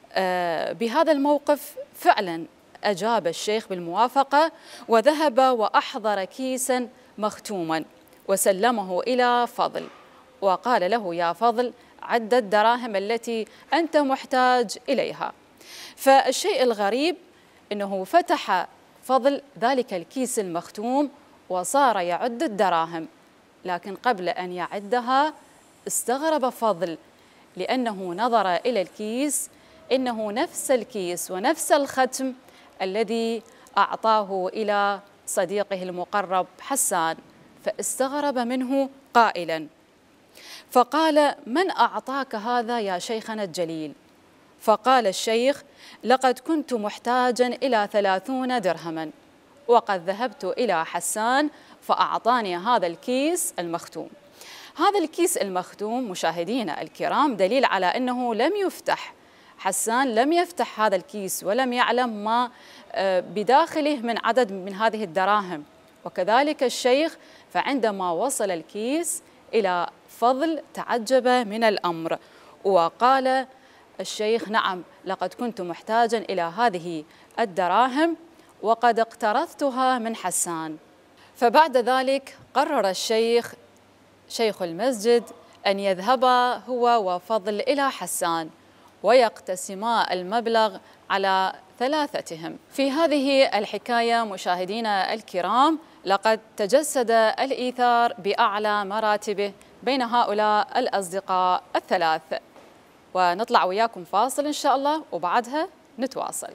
S1: بهذا الموقف فعلا أجاب الشيخ بالموافقة وذهب وأحضر كيسا مختوما وسلمه إلى فضل وقال له يا فضل عد الدراهم التي أنت محتاج إليها. فالشيء الغريب أنه فتح فضل ذلك الكيس المختوم وصار يعد الدراهم، لكن قبل أن يعدها استغرب فضل لأنه نظر إلى الكيس إنه نفس الكيس ونفس الختم الذي أعطاه إلى صديقه المقرب حسان، فاستغرب منه قائلا فقال من أعطاك هذا يا شيخنا الجليل؟ فقال الشيخ: لقد كنت محتاجا إلى ثلاثون درهما، وقد ذهبت إلى حسان فأعطاني هذا الكيس المختوم. هذا الكيس المختوم مشاهدينا الكرام دليل على أنه لم يفتح، حسان لم يفتح هذا الكيس ولم يعلم ما بداخله من عدد من هذه الدراهم. وكذلك الشيخ فعندما وصل الكيس إلى فضل تعجب من الأمر، وقال الشيخ: نعم، لقد كنت محتاجا إلى هذه الدراهم وقد اقترضتها من حسان. فبعد ذلك قرر الشيخ شيخ المسجد أن يذهبا هو وفضل إلى حسان ويقتسما المبلغ على ثلاثتهم. في هذه الحكاية مشاهدينا الكرام لقد تجسد الإيثار بأعلى مراتبه بين هؤلاء الأصدقاء الثلاث. ونطلع وياكم فاصل إن شاء الله وبعدها نتواصل.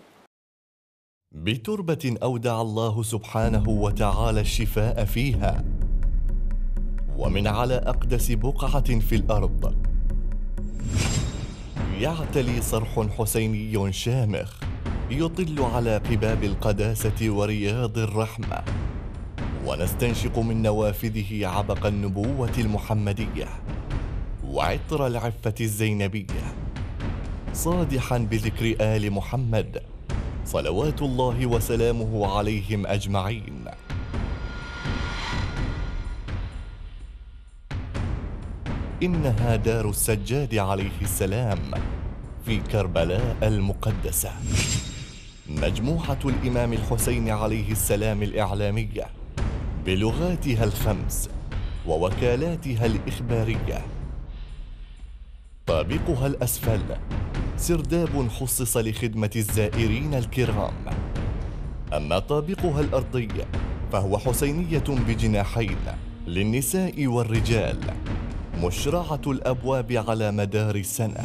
S4: بتربة أودع الله سبحانه وتعالى الشفاء فيها، ومن على أقدس بقعة في الأرض يعتلي صرح حسيني شامخ يطل على قباب القداسة ورياض الرحمة، ونستنشق من نوافذه عبق النبوة المحمدية وعطر العفة الزينبية، صادحا بذكر آل محمد صلوات الله وسلامه عليهم أجمعين. إنها دار السجاد عليه السلام في كربلاء المقدسة، مجموعة الإمام الحسين عليه السلام الإعلامية بلغاتها الخمس ووكالاتها الإخبارية. طابقها الأسفل سرداب خصص لخدمة الزائرين الكرام، أما طابقها الأرضي فهو حسينية بجناحين للنساء والرجال، مشرعة الأبواب على مدار السنة.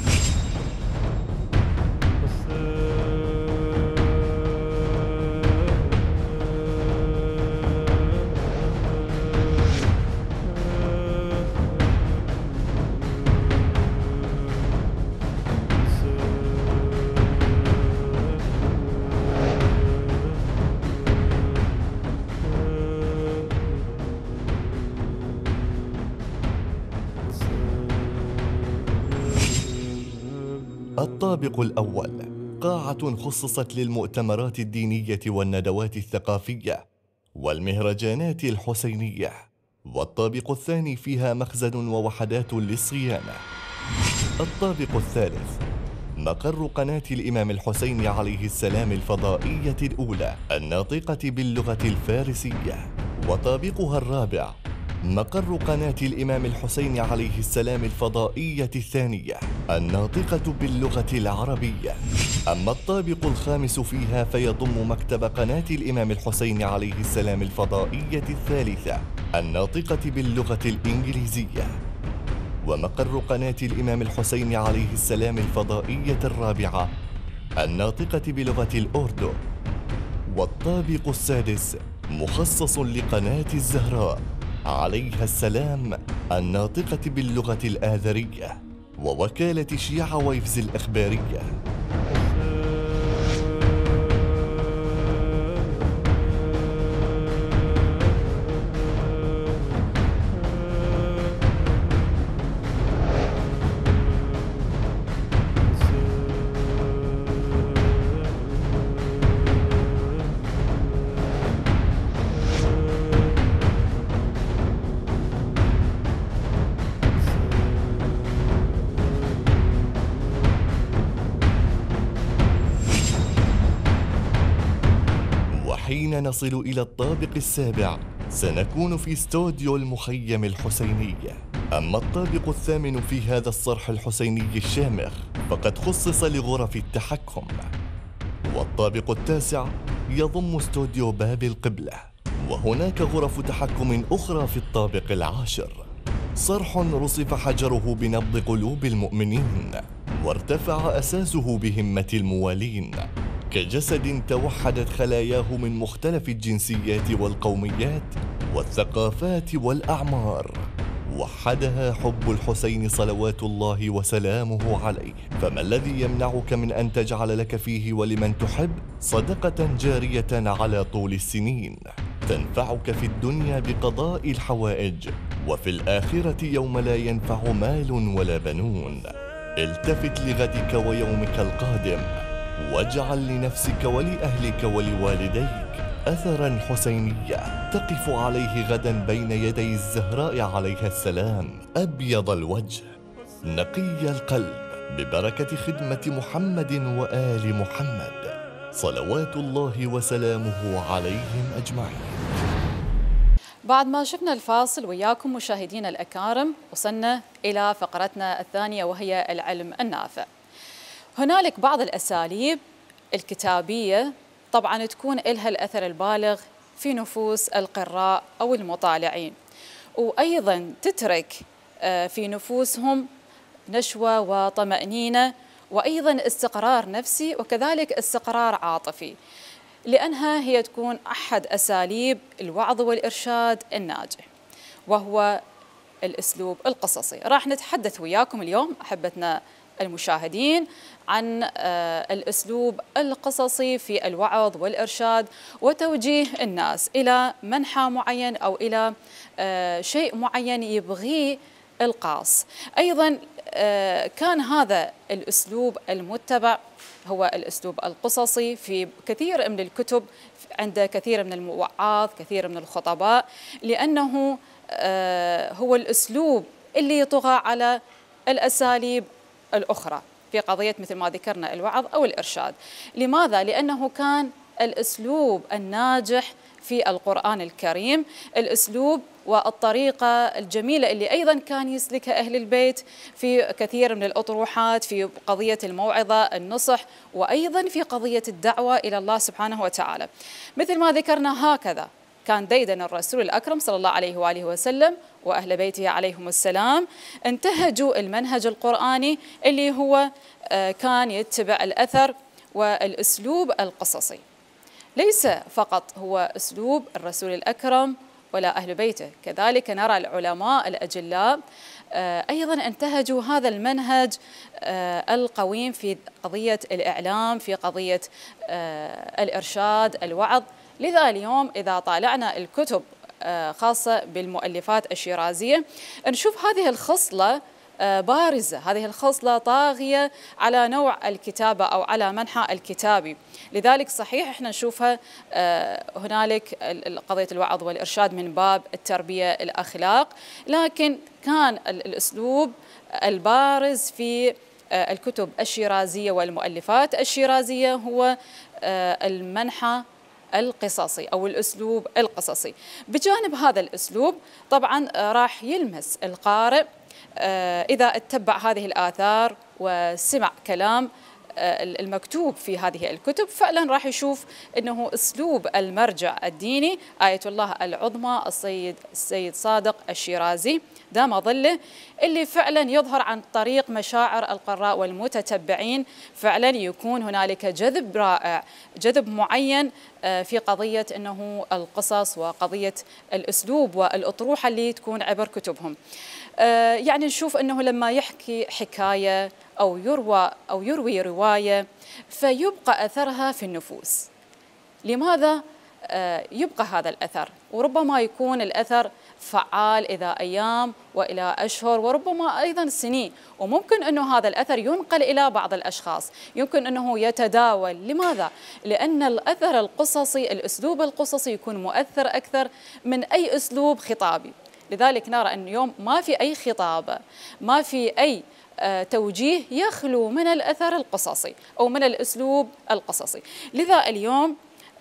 S4: الطابق الأول قاعة خصصت للمؤتمرات الدينية والندوات الثقافية والمهرجانات الحسينية، والطابق الثاني فيها مخزن ووحدات للصيانة. الطابق الثالث مقر قناة الإمام الحسين عليه السلام الفضائية الأولى الناطقة باللغة الفارسية. وطابقها الرابع مقر قناة الإمام الحسين عليه السلام الفضائية الثانية الناطقة باللغة العربية. أما الطابق الخامس فيها فيضم مكتب قناة الإمام الحسين عليه السلام الفضائية الثالثة الناطقة باللغة الإنجليزية. ومقر قناة الإمام الحسين عليه السلام الفضائية الرابعة الناطقة بلغة الأردو. والطابق السادس مخصص لقناة الزهراء عليها السلام الناطقة باللغة الآذرية ووكالة شيعة ويفز الإخبارية. حين نصل إلى الطابق السابع سنكون في استوديو المخيم الحسيني. أما الطابق الثامن في هذا الصرح الحسيني الشامخ فقد خصص لغرف التحكم. والطابق التاسع يضم استوديو باب القبلة، وهناك غرف تحكم أخرى في الطابق العاشر. صرح رصف حجره بنبض قلوب المؤمنين وارتفع أساسه بهمة الموالين، كجسد توحدت خلاياه من مختلف الجنسيات والقوميات والثقافات والأعمار، وحدها حب الحسين صلوات الله وسلامه عليه. فما الذي يمنعك من أن تجعل لك فيه ولمن تحب صدقة جارية على طول السنين تنفعك في الدنيا بقضاء الحوائج، وفي الآخرة يوم لا ينفع مال ولا بنون. التفت لغدك ويومك القادم، واجعل لنفسك ولأهلك ولوالديك أثراً حسينية تقف عليه غداً بين يدي الزهراء عليها السلام، أبيض الوجه نقي القلب ببركة خدمة محمد وآل محمد صلوات الله وسلامه عليهم أجمعين.
S1: بعد ما شفنا الفاصل وياكم مشاهدينا الأكارم، وصلنا إلى فقرتنا الثانية وهي العلم النافع. هنالك بعض الأساليب الكتابية طبعا تكون لها الأثر البالغ في نفوس القراء أو المطالعين، وأيضا تترك في نفوسهم نشوة وطمأنينة وأيضا استقرار نفسي وكذلك استقرار عاطفي، لأنها هي تكون أحد أساليب الوعظ والإرشاد الناجح، وهو الأسلوب القصصي. راح نتحدث وياكم اليوم أحبتنا المشاهدين عن الأسلوب القصصي في الوعظ والإرشاد وتوجيه الناس إلى منحى معين أو إلى شيء معين يبغيه القاص. أيضا كان هذا الأسلوب المتبع هو الأسلوب القصصي في كثير من الكتب عند كثير من الموعظ، كثير من الخطباء، لأنه هو الأسلوب اللي يطغى على الأساليب الأخرى في قضية مثل ما ذكرنا الوعظ أو الإرشاد. لماذا؟ لأنه كان الأسلوب الناجح في القرآن الكريم، الأسلوب والطريقة الجميلة اللي أيضا كان يسلكها أهل البيت في كثير من الأطروحات، في قضية الموعظة، النصح، وأيضا في قضية الدعوة إلى الله سبحانه وتعالى. مثل ما ذكرنا هكذا كان ديدن الرسول الأكرم صلى الله عليه وآله وسلم وأهل بيته عليهم السلام انتهجوا المنهج القرآني اللي هو كان يتبع الأثر والأسلوب القصصي. ليس فقط هو أسلوب الرسول الأكرم ولا أهل بيته، كذلك نرى العلماء الأجلاء أيضا انتهجوا هذا المنهج القويم في قضية الإعلام، في قضية الإرشاد، الوعظ. لذا اليوم إذا طالعنا الكتب خاصة بالمؤلفات الشيرازية نشوف هذه الخصلة بارزة، هذه الخصلة طاغية على نوع الكتابة أو على منحى الكتابي. لذلك صحيح احنا نشوفها هنالك قضية الوعظ والإرشاد من باب التربية الأخلاق، لكن كان الأسلوب البارز في الكتب الشيرازية والمؤلفات الشيرازية هو المنحى القصصي أو الأسلوب القصصي. بجانب هذا الأسلوب طبعا راح يلمس القارئ إذا اتبع هذه الآثار وسمع كلام المكتوب في هذه الكتب، فعلا راح يشوف أنه أسلوب المرجع الديني آية الله العظمى السيد السيد صادق الشيرازي دام ظله، اللي فعلا يظهر عن طريق مشاعر القراء والمتتبعين. فعلا يكون هنالك جذب رائع، جذب معين في قضية أنه القصص وقضية الأسلوب والأطروحة اللي تكون عبر كتبهم. يعني نشوف أنه لما يحكي حكاية أو يروى أو يروي رواية فيبقى أثرها في النفوس. لماذا يبقى هذا الأثر؟ وربما يكون الأثر فعال إذا أيام وإلى أشهر وربما أيضا سنين، وممكن أنه هذا الأثر ينقل إلى بعض الأشخاص، يمكن أنه يتداول. لماذا؟ لأن الأثر القصصي، الأسلوب القصصي يكون مؤثر أكثر من أي أسلوب خطابي. لذلك نرى أن اليوم ما في أي خطابة، ما في أي توجيه يخلو من الأثر القصصي أو من الأسلوب القصصي. لذا اليوم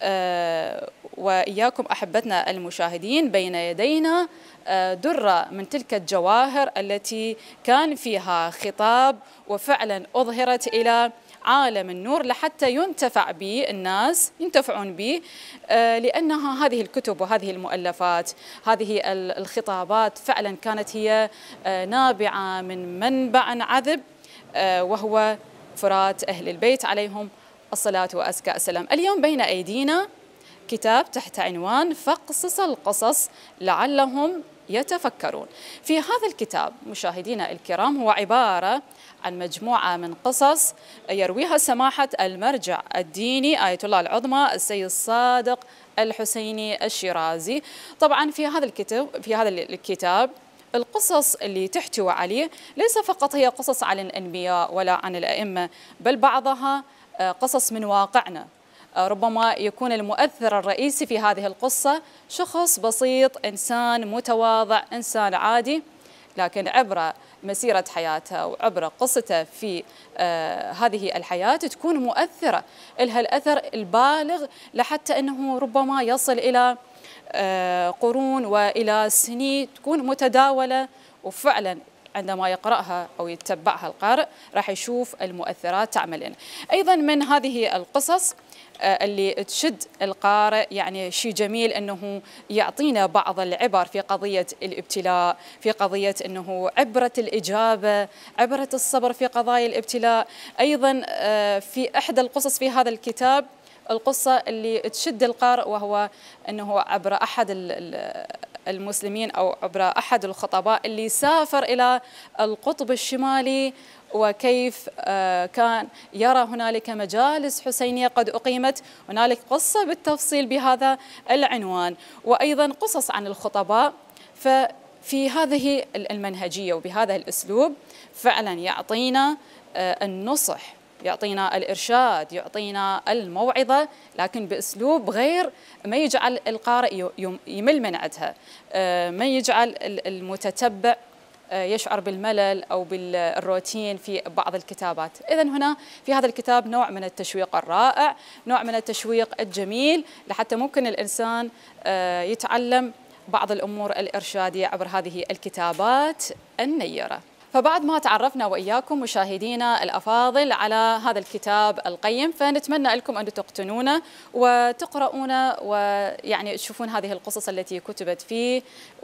S1: وإياكم أحبتنا المشاهدين بين يدينا درة من تلك الجواهر التي كان فيها خطاب وفعلا أظهرت إلى عالم النور لحتى ينتفع به الناس، ينتفعون به، لأنها هذه الكتب وهذه المؤلفات، هذه الخطابات فعلا كانت هي نابعة من منبع عذب وهو فرات أهل البيت عليهم الصلاة وأزكى السلام. اليوم بين أيدينا كتاب تحت عنوان فاقصص القصص لعلهم يتفكرون. في هذا الكتاب مشاهدينا الكرام هو عبارة عن مجموعة من قصص يرويها سماحة المرجع الديني آية الله العظمى السيد الصادق الحسيني الشيرازي. طبعا في هذا الكتاب في هذا الكتاب القصص اللي تحتوي عليه ليس فقط هي قصص عن الأنبياء ولا عن الأئمة، بل بعضها قصص من واقعنا. ربما يكون المؤثر الرئيسي في هذه القصة شخص بسيط، إنسان متواضع، إنسان عادي، لكن عبر مسيرة حياته وعبر قصته في آه هذه الحياة تكون مؤثرة، لها الأثر البالغ لحتى أنه ربما يصل إلى آه قرون وإلى سنين تكون متداولة، وفعلا عندما يقرأها أو يتبعها القارئ راح يشوف المؤثرات تعمل. أيضا من هذه القصص اللي تشد القارئ يعني شيء جميل أنه يعطينا بعض العبر في قضية الابتلاء، في قضية أنه عبرة الإجابة، عبرة الصبر في قضايا الابتلاء. أيضا في إحدى القصص في هذا الكتاب القصة اللي تشد القارئ وهو أنه عبر أحد المسلمين أو عبر أحد الخطباء اللي سافر إلى القطب الشمالي، وكيف كان يرى هنالك مجالس حسينية قد أقيمت. هنالك قصة بالتفصيل بهذا العنوان، وأيضا قصص عن الخطباء. ففي هذه المنهجية وبهذا الأسلوب فعلا يعطينا النصح، يعطينا الإرشاد، يعطينا الموعظة، لكن بأسلوب غير ما يجعل القارئ يمل من عندها، ما يجعل المتتبع يشعر بالملل أو بالروتين في بعض الكتابات. إذن هنا في هذا الكتاب نوع من التشويق الرائع، نوع من التشويق الجميل، لحتى ممكن الإنسان يتعلم بعض الأمور الإرشادية عبر هذه الكتابات النيرة. فبعد ما تعرفنا وإياكم مشاهدينا الأفاضل على هذا الكتاب القيم، فنتمنى لكم أن تقتنونه وتقرؤونه ويعني تشوفون هذه القصص التي كتبت فيه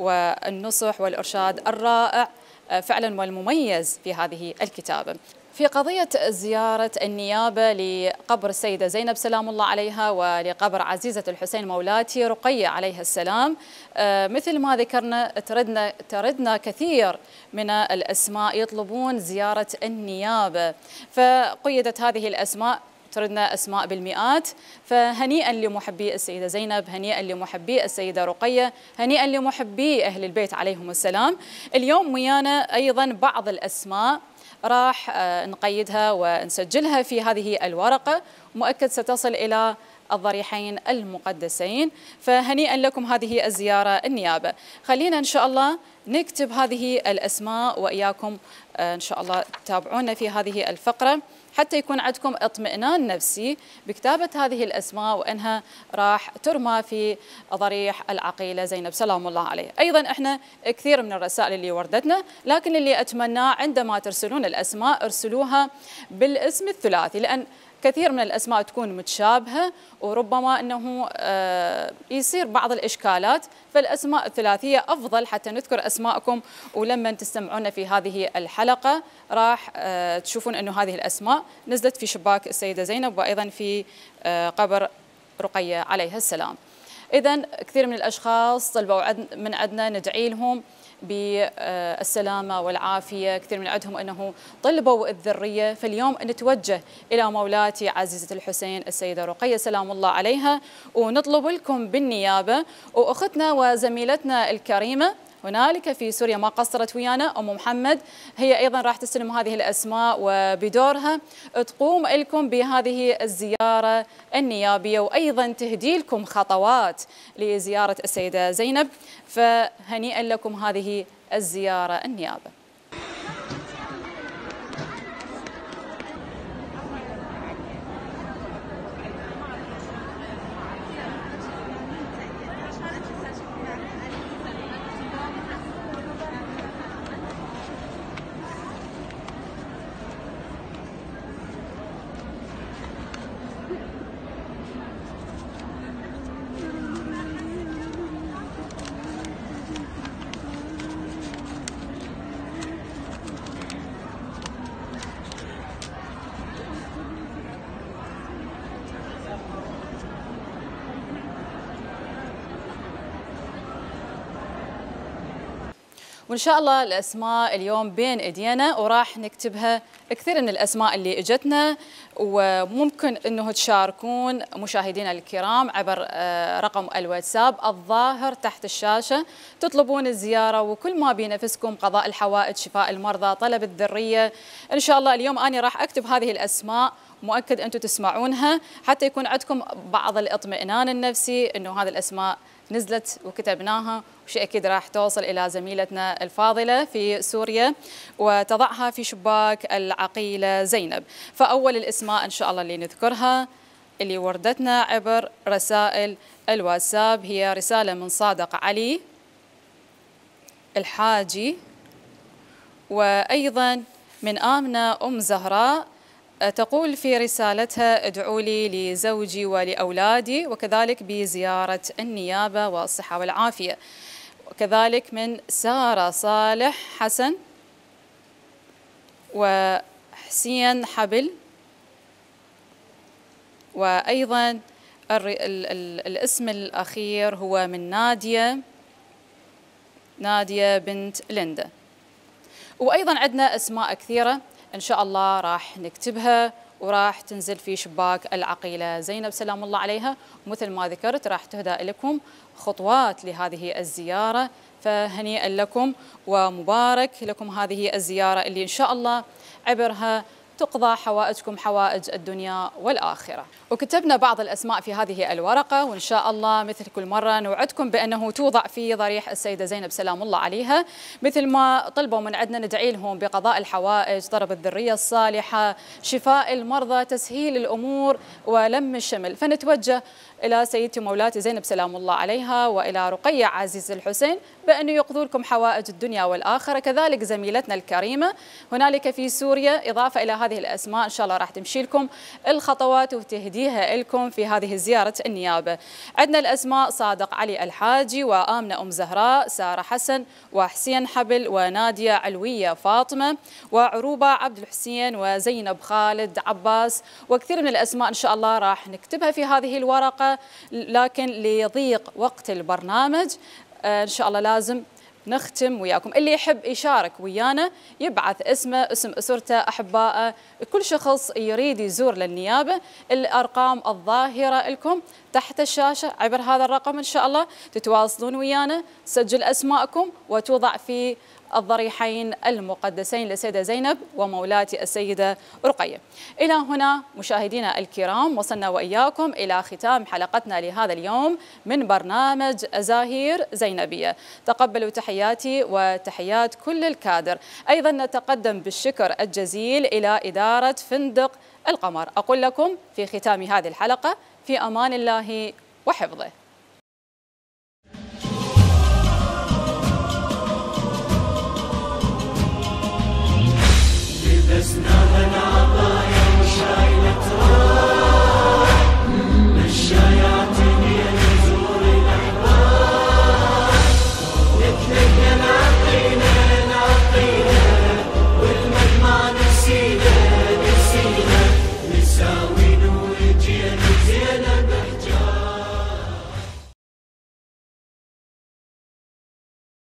S1: والنصح والإرشاد الرائع فعلا والمميز في هذه الكتابة. في قضية زيارة النيابة لقبر السيدة زينب سلام الله عليها ولقبر عزيزة الحسين مولاتي رقية عليها السلام، مثل ما ذكرنا تردنا, تردنا كثير من الأسماء يطلبون زيارة النيابة، فقيدت هذه الأسماء، تردنا أسماء بالمئات. فهنيئا لمحبي السيدة زينب، هنيئا لمحبي السيدة رقية، هنيئا لمحبي أهل البيت عليهم السلام. اليوم ويانا أيضا بعض الأسماء راح نقيدها ونسجلها في هذه الورقة، مؤكد ستصل إلى الضريحين المقدسين. فهنيئا لكم هذه الزيارة النيابة. خلينا إن شاء الله نكتب هذه الأسماء وإياكم إن شاء الله تتابعونا في هذه الفقرة حتى يكون عندكم اطمئنان نفسي بكتابة هذه الأسماء وأنها راح ترمى في ضريح العقيلة زينب سلام الله عليها. أيضا إحنا كثير من الرسائل اللي وردتنا، لكن اللي أتمناه عندما ترسلون الأسماء ارسلوها بالاسم الثلاثي، لأن كثير من الأسماء تكون متشابهة وربما أنه يصير بعض الإشكالات، فالأسماء الثلاثية أفضل حتى نذكر أسماءكم، ولما تستمعون في هذه الحلقة راح تشوفون أنه هذه الأسماء نزلت في شباك السيدة زينب وأيضا في قبر رقية عليها السلام. إذن كثير من الأشخاص طلبوا من عندنا ندعي لهم بالسلامة والعافية، كثير من عندهم أنه طلبوا الذرية، فاليوم نتوجه إلى مولاتي عزيزة الحسين السيدة رقية سلام الله عليها ونطلب لكم بالنيابة. وأختنا وزميلتنا الكريمة هنالك في سوريا ما قصرت ويانا أم محمد، هي أيضا راح تستلم هذه الأسماء وبدورها تقوم لكم بهذه الزيارة النيابية، وأيضا تهدي لكم خطوات لزيارة السيدة زينب. فهنيئا لكم هذه الزيارة النيابة. وإن شاء الله الأسماء اليوم بين إيدينا وراح نكتبها. كثير من الأسماء اللي إجتنا، وممكن أنه تشاركون مشاهدينا الكرام عبر رقم الواتساب الظاهر تحت الشاشة، تطلبون الزيارة وكل ما بينفسكم، قضاء الحوائج، شفاء المرضى، طلب الذرية. إن شاء الله اليوم أنا راح أكتب هذه الأسماء، مؤكد أنتم تسمعونها حتى يكون عندكم بعض الاطمئنان النفسي أنه هذه الأسماء نزلت وكتبناها، وشيء أكيد راح توصل إلى زميلتنا الفاضلة في سوريا وتضعها في شباك العقيلة زينب. فأول الأسماء إن شاء الله اللي نذكرها اللي وردتنا عبر رسائل الواتساب هي رسالة من صادق علي الحاجي، وأيضا من آمنة أم زهراء تقول في رسالتها: ادعوا لي لزوجي ولأولادي، وكذلك بزيارة النيابة والصحة والعافية. وكذلك من سارة صالح حسن وحسين حبل، وأيضا ال ال ال الاسم الأخير هو من نادية نادية بنت ليندا. وأيضا عندنا أسماء كثيرة إن شاء الله راح نكتبها وراح تنزل في شباك العقيلة زينب سلام الله عليها. ومثل ما ذكرت راح تهدى لكم خطوات لهذه الزيارة، فهنيئا لكم ومبارك لكم هذه الزيارة اللي إن شاء الله عبرها تقضى حوائجكم، حوائج الدنيا والآخرة. وكتبنا بعض الأسماء في هذه الورقة، وإن شاء الله مثل كل مرة نوعدكم بأنه توضع في ضريح السيدة زينب سلام الله عليها، مثل ما طلبوا من عندنا ندعي لهم بقضاء الحوائج، طلب الذرية الصالحة، شفاء المرضى، تسهيل الأمور ولم الشمل. فنتوجه إلى سيدتي مولاتي زينب سلام الله عليها وإلى رقية عزيز الحسين بأن يقضوا لكم حوائج الدنيا والآخرة. كذلك زميلتنا الكريمة هنالك في سوريا، إضافة إلى هذه الأسماء إن شاء الله راح تمشي لكم الخطوات وتهديها لكم في هذه زيارة النيابة. عندنا الأسماء: صادق علي الحاجي، وآمنة أم زهراء، سارة حسن، وحسين حبل، ونادية علوية فاطمة، وعروبة عبد الحسين، وزينب خالد عباس. وكثير من الأسماء إن شاء الله راح نكتبها في هذه الورقة، لكن ليضيق وقت البرنامج إن شاء الله لازم نختم وياكم. اللي يحب يشارك ويانا يبعث اسمه، اسم أسرته، أحبائه، كل شخص يريد يزور للنيابة. الأرقام الظاهرة لكم تحت الشاشة عبر هذا الرقم إن شاء الله تتواصلون ويانا، سجل أسماءكم وتوضع في الضريحين المقدسين للسيدة زينب ومولاتي السيدة رقية. إلى هنا مشاهدينا الكرام وصلنا وإياكم إلى ختام حلقتنا لهذا اليوم من برنامج أزاهير زينبية. تقبلوا تحياتي وتحيات كل الكادر. أيضا نتقدم بالشكر الجزيل إلى إدارة فندق القمر. أقول لكم في ختام هذه الحلقة في أمان الله وحفظه.
S5: لبسنا